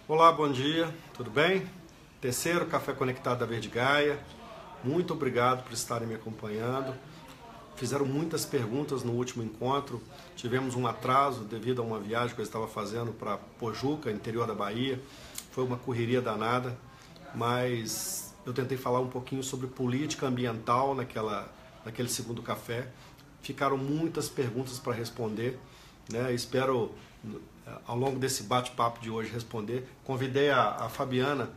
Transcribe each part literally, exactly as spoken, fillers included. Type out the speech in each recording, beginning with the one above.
Olá, bom dia, tudo bem? Terceiro Café Conectado da Verde Gaia. Muito obrigado por estarem me acompanhando. Fizeram muitas perguntas no último encontro. Tivemos um atraso devido a uma viagem que eu estava fazendo para Pojuca, interior da Bahia. Foi uma correria danada, mas eu tentei falar um pouquinho sobre política ambiental naquela, naquele segundo café. Ficaram muitas perguntas para responder, né? Espero, ao longo desse bate-papo de hoje, responder. Convidei a, a Fabiana,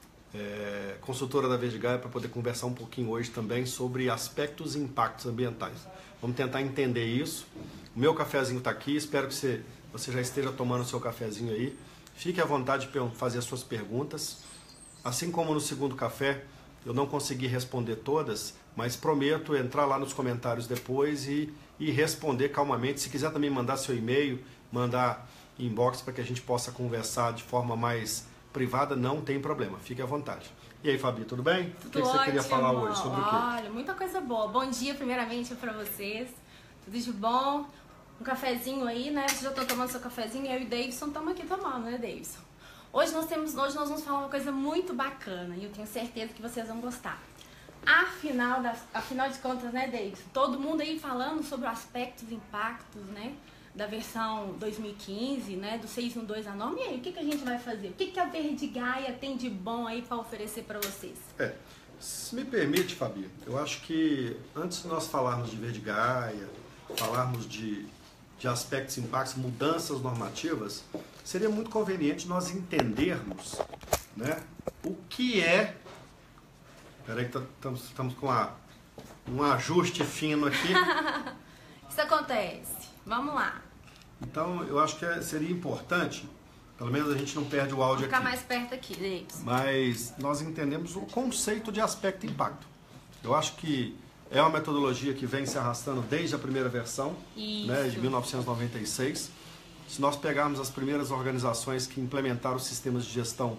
é, consultora da Verde Gaia, para poder conversar um pouquinho hoje também sobre aspectos e impactos ambientais. Vamos tentar entender isso. O meu cafezinho está aqui, espero que você, você já esteja tomando o seu cafezinho aí. Fique à vontade de fazer as suas perguntas. Assim como no segundo café, eu não consegui responder todas, mas prometo entrar lá nos comentários depois e, e responder calmamente. Se quiser também mandar seu e-mail, mandar inbox para que a gente possa conversar de forma mais privada, não tem problema, fique à vontade. E aí, Fabi, tudo bem? Tudo o que, que você queria falar hoje? Sobre o quê? Olha, muita coisa boa. Bom dia, primeiramente, para vocês. Tudo de bom? Um cafezinho aí, né? Vocês já estão tomando seu cafezinho, eu e o Davidson estamos aqui tomando, né, Davidson? Hoje nós, temos, hoje nós vamos falar uma coisa muito bacana e eu tenho certeza que vocês vão gostar. Afinal, das, afinal de contas, né, Davidson? Todo mundo aí falando sobre aspectos e impactos, né? Da versão dois mil e quinze, né, do seis um dois a norma. E aí, o que, que a gente vai fazer? O que, que a Verde Gaia tem de bom aí para oferecer para vocês? É, se me permite, Fabi, eu acho que antes de nós falarmos de Verde Gaia, falarmos de, de aspectos, impactos, mudanças normativas, seria muito conveniente nós entendermos, né, o que é... Peraí que estamos, estamos com a, um ajuste fino aqui. Isso acontece. Vamos lá. Então, eu acho que é, seria importante, pelo menos a gente não perde o áudio Vou ficar aqui. mais perto aqui, Davidson. Mas nós entendemos o conceito de aspecto e impacto. Eu acho que é uma metodologia que vem se arrastando desde a primeira versão, né, de mil novecentos e noventa e seis. Se nós pegarmos as primeiras organizações que implementaram sistemas de gestão,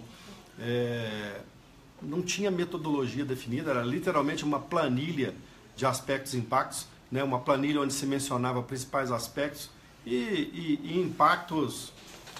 é, não tinha metodologia definida, era literalmente uma planilha de aspectos e impactos, né, uma planilha onde se mencionava principais aspectos e, e, e impactos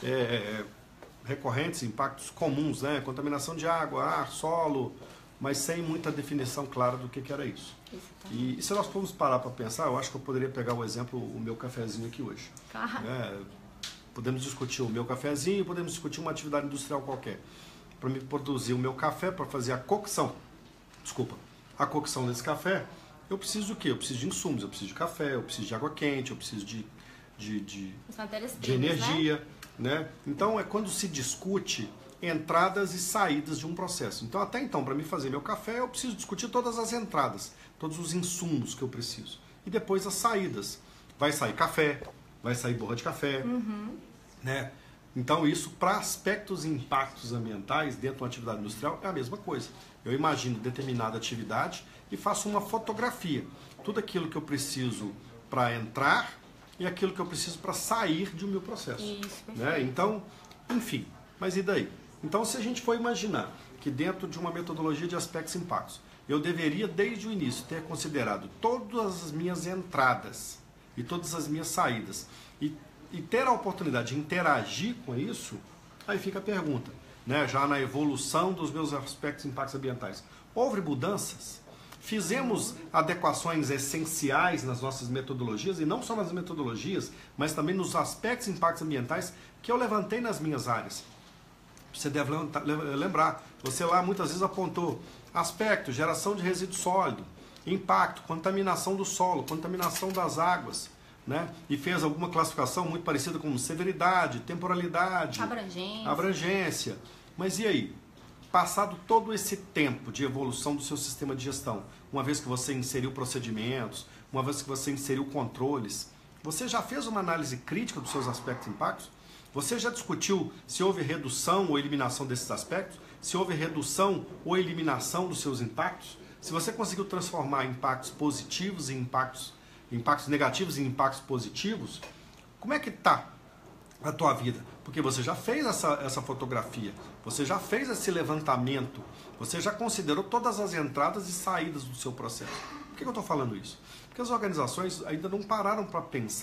é, recorrentes, impactos comuns, né, contaminação de água, ar, solo, mas sem muita definição clara do que, que era isso. E, e se nós formos parar para pensar, eu acho que eu poderia pegar o exemplo, o meu cafezinho aqui hoje. Claro. É, podemos discutir o meu cafezinho, podemos discutir uma atividade industrial qualquer. Para me produzir o meu café, para fazer a cocção, desculpa, a cocção desse café, eu preciso do quê? Eu preciso de insumos, eu preciso de café, eu preciso de água quente, eu preciso de, de, de, de energia, né? né? Então, é quando se discute entradas e saídas de um processo. Então, até então, para mim fazer meu café, eu preciso discutir todas as entradas, todos os insumos que eu preciso. E depois as saídas. Vai sair café, vai sair borra de café, Uhum. né? Então, isso para aspectos e impactos ambientais dentro de uma atividade industrial é a mesma coisa. Eu imagino determinada atividade e faço uma fotografia. Tudo aquilo que eu preciso para entrar e aquilo que eu preciso para sair de um meu processo. Isso, né? Então, enfim, mas e daí? Então, se a gente for imaginar que dentro de uma metodologia de aspectos e impactos, eu deveria, desde o início, ter considerado todas as minhas entradas e todas as minhas saídas e, e ter a oportunidade de interagir com isso, aí fica a pergunta, né? Já na evolução dos meus aspectos e impactos ambientais. Houve mudanças? Fizemos adequações essenciais nas nossas metodologias, e não só nas metodologias, mas também nos aspectos e impactos ambientais que eu levantei nas minhas áreas. Você deve lembrar, você lá muitas vezes apontou aspecto, geração de resíduo sólido, impacto, contaminação do solo, contaminação das águas, né? E fez alguma classificação muito parecida com severidade, temporalidade, abrangência. abrangência. Mas e aí? Passado todo esse tempo de evolução do seu sistema de gestão, uma vez que você inseriu procedimentos, uma vez que você inseriu controles, você já fez uma análise crítica dos seus aspectos e impactos? Você já discutiu se houve redução ou eliminação desses aspectos? Se houve redução ou eliminação dos seus impactos? Se você conseguiu transformar impactos positivos em impactos, impactos negativos em impactos positivos, como é que está a tua vida? Porque você já fez essa, essa fotografia, você já fez esse levantamento, você já considerou todas as entradas e saídas do seu processo. Por que eu estou falando isso? Porque as organizações ainda não pararam para pensar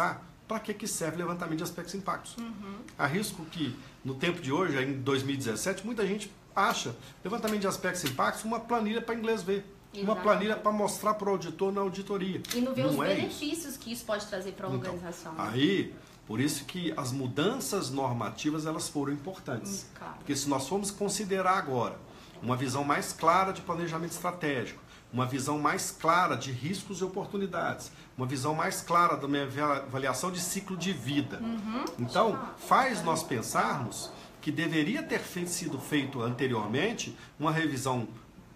para que, que serve levantamento de aspectos e impactos. Uhum. Arrisco que, no tempo de hoje, em dois mil e dezessete, muita gente acha levantamento de aspectos e impactos uma planilha para inglês ver. Exatamente. Uma planilha para mostrar para o auditor na auditoria. E não ver não os é benefícios isso. que isso pode trazer para a então, organização. Aí, por isso que as mudanças normativas elas foram importantes. Hum, claro. Porque se nós formos considerar agora uma visão mais clara de planejamento estratégico, uma visão mais clara de riscos e oportunidades, uma visão mais clara da minha avaliação de ciclo de vida. Uhum. Então, faz nós pensarmos que deveria ter sido feito anteriormente uma revisão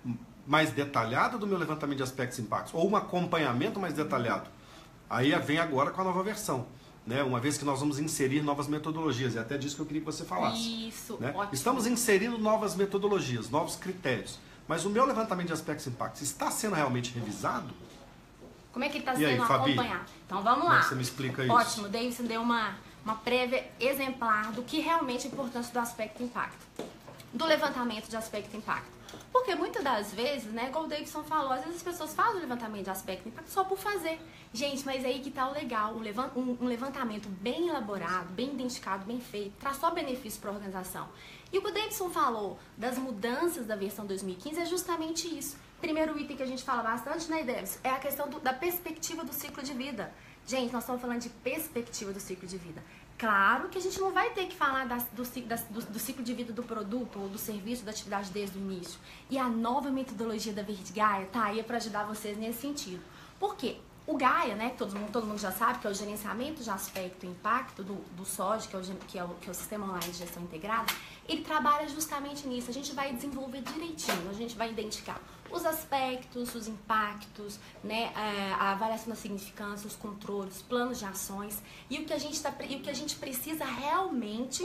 mais detalhada do meu levantamento de aspectos e impactos, ou um acompanhamento mais detalhado. Aí vem agora com a nova versão, né? Uma vez que nós vamos inserir novas metodologias, e até disso que eu queria que você falasse. Isso, né? ótimo. Estamos inserindo novas metodologias, novos critérios. Mas o meu levantamento de aspectos e impactos está sendo realmente revisado? Como é que ele está E aí, sendo Fabi? acompanhado? Então vamos Como é lá. que você me explica isso? Ótimo, o Davidson deu uma, uma prévia exemplar do que realmente é importante do aspecto impacto. Do levantamento de aspecto impacto. Porque muitas das vezes, né, igual o Davidson falou, às vezes as pessoas fazem o levantamento de aspecto impacto só por fazer. Gente, mas aí que tá o legal, o levan- um, um levantamento bem elaborado, bem identificado, bem feito, traz só benefício para a organização. E o que o Davidson falou das mudanças da versão dois mil e quinze é justamente isso. Primeiro item que a gente fala bastante, né, Davidson, é a questão do, da perspectiva do ciclo de vida. Gente, nós estamos falando de perspectiva do ciclo de vida. Claro que a gente não vai ter que falar das, do, das, do, do ciclo de vida do produto ou do serviço, da atividade desde o início. E a nova metodologia da Verde Gaia tá aí para ajudar vocês nesse sentido. Por quê? O Gaia, né, que todo mundo, todo mundo já sabe, que é o gerenciamento de aspecto e impacto do, do S O G, que é, o, que, é o, que é o Sistema Online de Gestão Integrada, ele trabalha justamente nisso. A gente vai desenvolver direitinho, a gente vai identificar os aspectos, os impactos, né, a avaliação da significância, os controles, os planos de ações e o que a gente, tá, e o que a gente precisa realmente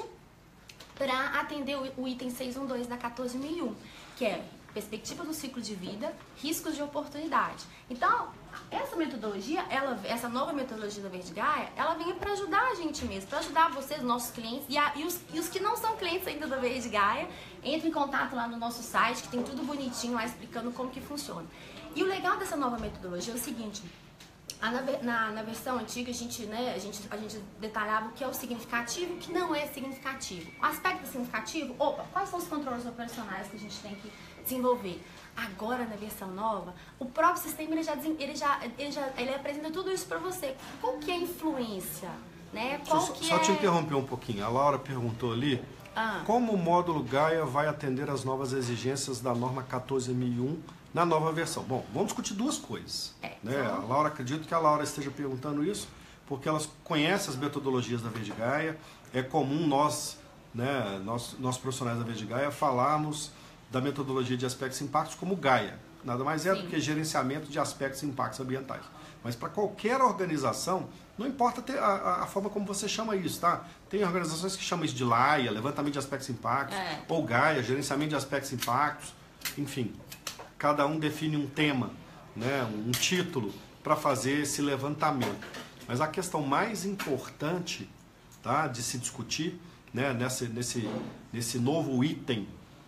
para atender o, o item seiscentos e doze da quatorze mil e um, que é perspectiva do ciclo de vida, riscos de oportunidade. Então, essa metodologia, ela, essa nova metodologia da Verde Gaia, ela vem para ajudar a gente mesmo, para ajudar vocês, nossos clientes, e, a, e, os, e os que não são clientes ainda da Verde Gaia, entre em contato lá no nosso site, que tem tudo bonitinho lá explicando como que funciona. E o legal dessa nova metodologia é o seguinte, a, na, na, na versão antiga a gente, né, a, gente, a gente detalhava o que é o significativo e o que não é significativo. O aspecto significativo, opa, quais são os controles operacionais que a gente tem que desenvolver? Agora, na versão nova, o próprio sistema ele já, ele já, ele já ele apresenta tudo isso para você. Qual que é a influência? Né? Qual só que só é... te interromper um pouquinho. A Laura perguntou ali ah. como o módulo Gaia vai atender às novas exigências da norma quatorze mil e um na nova versão. Bom, vamos discutir duas coisas. É, né? então... A Laura, acredito que a Laura esteja perguntando isso porque elas conhecem as metodologias da Verde Gaia. É comum nós, né, nós, nós profissionais da Verde Gaia, falarmos da metodologia de aspectos e impactos como Gaia. Nada mais é Sim. do que gerenciamento de aspectos e impactos ambientais. Mas para qualquer organização, não importa ter a, a forma como você chama isso, tá? Tem organizações que chamam isso de Laia, levantamento de aspectos e impactos, é. ou Gaia, gerenciamento de aspectos e impactos, enfim. Cada um define um tema, né, um título para fazer esse levantamento. Mas a questão mais importante, tá, de se discutir, né, nesse, nesse, nesse novo item,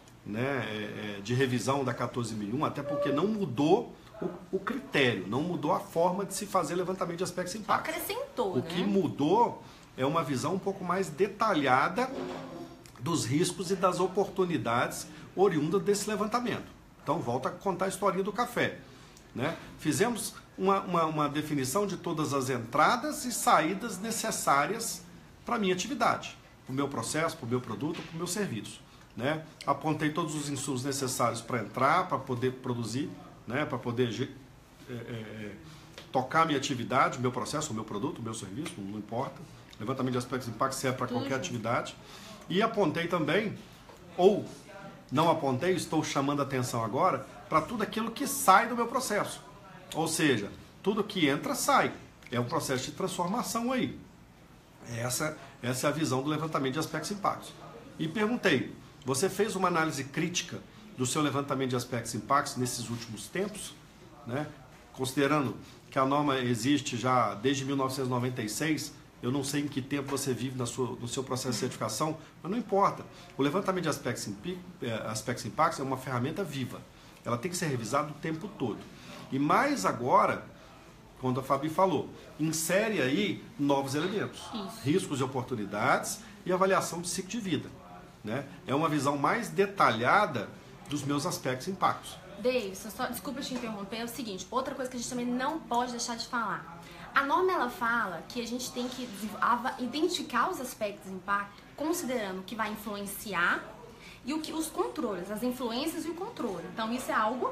né, de revisão da quatorze mil e um, até porque não mudou o, o critério, não mudou a forma de se fazer levantamento de aspectos e impactos. Acrescentou, O né? que mudou é uma visão um pouco mais detalhada dos riscos e das oportunidades oriundas desse levantamento. Então, volta a contar a historinha do café. Né? Fizemos uma, uma, uma definição de todas as entradas e saídas necessárias para a minha atividade, para o meu processo, para o meu produto, para o meu serviço. Né? Apontei todos os insumos necessários para entrar, para poder produzir, né? Para poder é, é, tocar a minha atividade, o meu processo, o meu produto, o meu serviço, não importa. Levantamento de aspectos de impacto serve para qualquer atividade. E apontei também, ou não apontei, estou chamando a atenção agora, para tudo aquilo que sai do meu processo. Ou seja, tudo que entra, sai. É um processo de transformação aí. Essa, essa é a visão do levantamento de aspectos e impactos. E perguntei, você fez uma análise crítica do seu levantamento de aspectos e impactos nesses últimos tempos? Né? Considerando que a norma existe já desde mil novecentos e noventa e seis, eu não sei em que tempo você vive na sua, no seu processo de certificação, mas não importa. O levantamento de aspectos e impactos é uma ferramenta viva. Ela tem que ser revisada o tempo todo. E mais agora, quando a Fabi falou, insere aí novos elementos, Isso. riscos e oportunidades e avaliação de ciclo de vida. Né? É uma visão mais detalhada dos meus aspectos e impactos. Davidson, só, desculpa te interromper, é o seguinte, outra coisa que a gente também não pode deixar de falar. A norma, ela fala que a gente tem que identificar os aspectos de impacto, considerando o que vai influenciar e o que, os controles, as influências e o controle. Então, isso é algo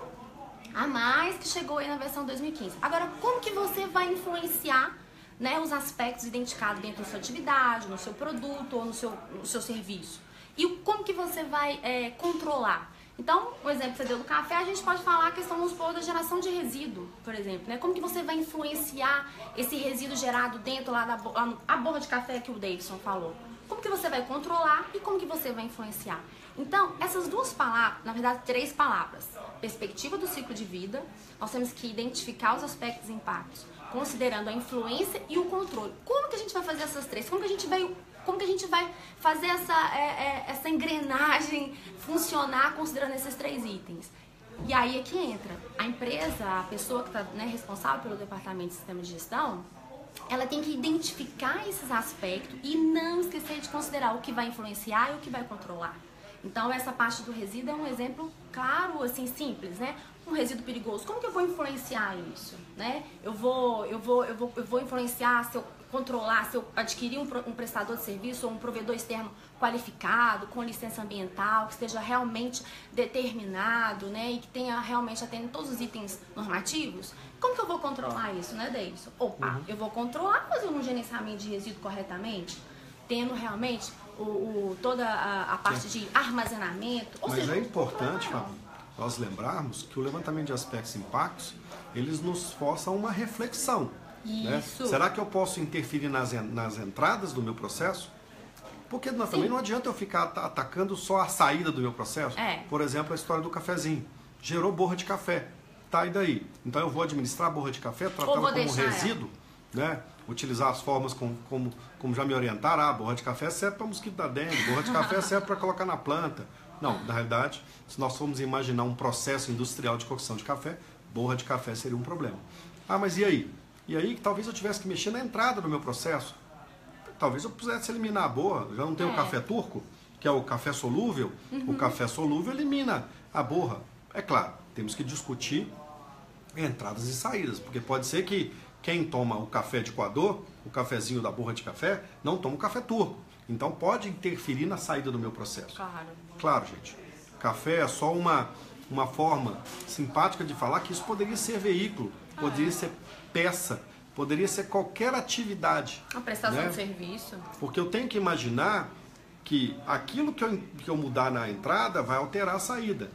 a mais que chegou aí na versão dois mil e quinze. Agora, como que você vai influenciar, né, os aspectos identificados dentro da sua atividade, no seu produto ou no seu, no seu serviço? E como que você vai é, controlar? Então, o exemplo que você deu do café, a gente pode falar a questão, vamos supor, da geração de resíduo, por exemplo, né? Como que você vai influenciar esse resíduo gerado dentro lá da lá no, a borra de café que o Davidson falou? Como que você vai controlar e como que você vai influenciar? Então, essas duas palavras, na verdade, três palavras. Perspectiva do ciclo de vida, nós temos que identificar os aspectos e impactos, considerando a influência e o controle. Como que a gente vai fazer essas três? Como que a gente vai... Como que a gente vai fazer essa, é, é, essa engrenagem funcionar considerando esses três itens? E aí é que entra. A empresa, a pessoa que está, né, responsável pelo departamento de sistema de gestão, ela tem que identificar esses aspectos e não esquecer de considerar o que vai influenciar e o que vai controlar. Então, essa parte do resíduo é um exemplo claro, assim, simples, né? Um resíduo perigoso, como que eu vou influenciar isso, né? Eu vou, eu vou, eu vou, eu vou influenciar se eu controlar, se eu adquirir um, um prestador de serviço ou um provedor externo qualificado, com licença ambiental, que esteja realmente determinado, né? E que tenha realmente atendendo todos os itens normativos. Como que eu vou controlar isso, né, Davidson? Opa, uhum. eu vou controlar fazendo um gerenciamento de resíduo corretamente, tendo realmente o, o, toda a, a parte de armazenamento. Ou Mas seja, é importante, Fábio, nós lembrarmos que o levantamento de aspectos e impactos, eles nos forçam uma reflexão. Né? Será que eu posso interferir nas, nas entradas do meu processo? Porque não, também não adianta eu ficar atacando só a saída do meu processo. É. Por exemplo, a história do cafezinho. Gerou borra de café. Tá, e daí? Então eu vou administrar a borra de café, tratá-la como resíduo, né? Utilizar as formas como, como, como já me orientaram. Ah, borra de café serve para mosquito da dengue, borra de café serve para colocar na planta. Não, na realidade, se nós formos imaginar um processo industrial de cocção de café, borra de café seria um problema. Ah, mas e aí? E aí talvez eu tivesse que mexer na entrada do meu processo. Talvez eu pudesse eliminar a borra. Já não tem é. o café turco, que é o café solúvel. Uhum. O café solúvel elimina a borra. É claro, temos que discutir entradas e saídas, porque pode ser que quem toma o café de coador, o cafezinho da borra de café, não toma o café turco. Então pode interferir na saída do meu processo. Claro. Claro, gente. Café é só uma, uma forma simpática de falar que isso poderia ser veículo, poderia ah, é. ser peça, poderia ser qualquer atividade. Uma prestação né? de serviço. Porque eu tenho que imaginar que aquilo que eu, que eu mudar na entrada vai alterar a saída.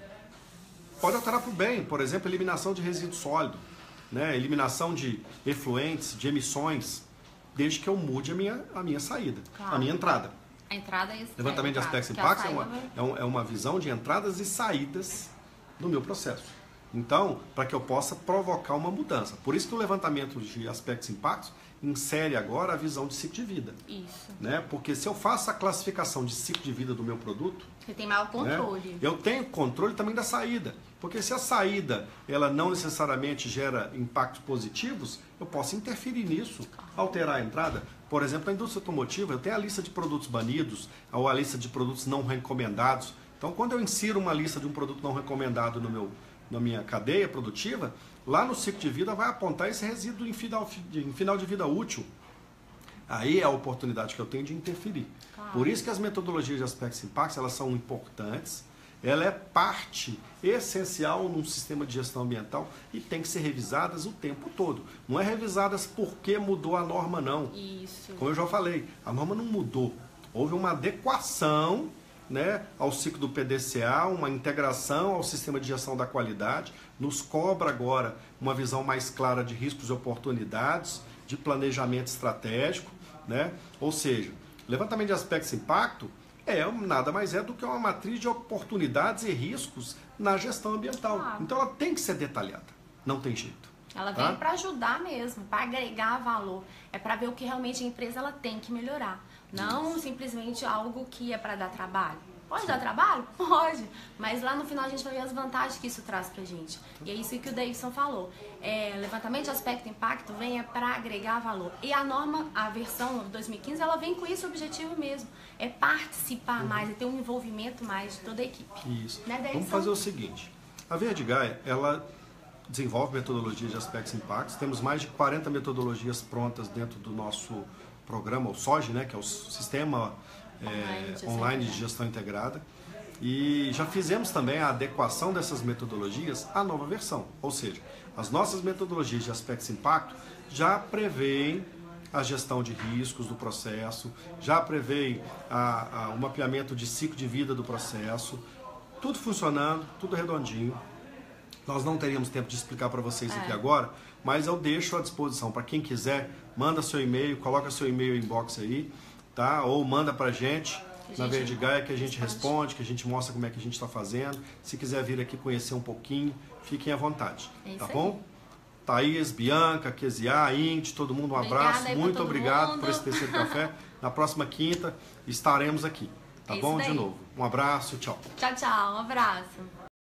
Pode alterar para o bem, por exemplo, eliminação de resíduo sólido, né? Eliminação de efluentes, de emissões, desde que eu mude a minha, a minha saída, claro. a minha entrada. A entrada é isso. Levantamento de aspectos e impactos é uma, é, um, é uma visão de entradas e saídas do meu processo. Então, para que eu possa provocar uma mudança. Por isso que o levantamento de aspectos e impactos insere agora a visão de ciclo de vida. Isso. Né? Porque se eu faço a classificação de ciclo de vida do meu produto... Você tem maior controle. Né? Eu tenho controle também da saída. Porque se a saída ela não necessariamente gera impactos positivos, eu posso interferir nisso, alterar a entrada. Por exemplo, na indústria automotiva, eu tenho a lista de produtos banidos, ou a lista de produtos não recomendados. Então, quando eu insiro uma lista de um produto não recomendado no meu... na minha cadeia produtiva, lá no ciclo de vida vai apontar esse resíduo em final, em final de vida útil. Aí é a oportunidade que eu tenho de interferir. Claro. Por isso que as metodologias de aspectos e impactos, elas são importantes, ela é parte essencial num sistema de gestão ambiental e tem que ser revisadas o tempo todo. Não é revisadas porque mudou a norma, não. Isso. Como eu já falei, a norma não mudou. Houve uma adequação, né, ao ciclo do P D C A, uma integração ao sistema de gestão da qualidade, nos cobra agora uma visão mais clara de riscos e oportunidades, de planejamento estratégico, né? Ou seja, levantamento de aspectos e impacto é nada mais é do que uma matriz de oportunidades e riscos na gestão ambiental. Ah. Então ela tem que ser detalhada, não tem jeito. Ela vem tá? para ajudar mesmo, para agregar valor, é para ver o que realmente a empresa ela tem que melhorar. Não Isso. simplesmente algo que é para dar trabalho. Pode dar trabalho? Pode. Mas lá no final a gente vai ver as vantagens que isso traz pra gente. E é isso que o Davidson falou. É, levantamento de aspecto e impacto vem para agregar valor. E a norma, a versão de dois mil e quinze, ela vem com esse objetivo mesmo. É participar uhum. mais, é ter um envolvimento mais de toda a equipe. Isso. Né, Davidson? Vamos fazer o seguinte. A Verde Gaia, ela desenvolve metodologias de aspectos e impactos. Temos mais de quarenta metodologias prontas dentro do nosso programa, o S O G, né, que é o Sistema é, Online de Gestão Integrada. E já fizemos também a adequação dessas metodologias à nova versão. Ou seja, as nossas metodologias de aspectos e impacto já prevêem a gestão de riscos do processo, já prevêem a, a, o mapeamento de ciclo de vida do processo, tudo funcionando, tudo redondinho. Nós não teríamos tempo de explicar para vocês aqui é. agora, mas eu deixo à disposição para quem quiser, manda seu e-mail, coloca seu e-mail inbox aí, tá? Ou manda para a gente na Verde Gaia que a gente responde, que a gente mostra como é que a gente está fazendo. Se quiser vir aqui conhecer um pouquinho, fiquem à vontade, é tá bom? Aí. Thaís, Bianca, Kezia, Indy, todo mundo um abraço. Obrigada muito obrigado mundo. por esse terceiro café. Na próxima quinta estaremos aqui, tá é bom? De novo. Um abraço, tchau. Tchau, tchau. Um abraço.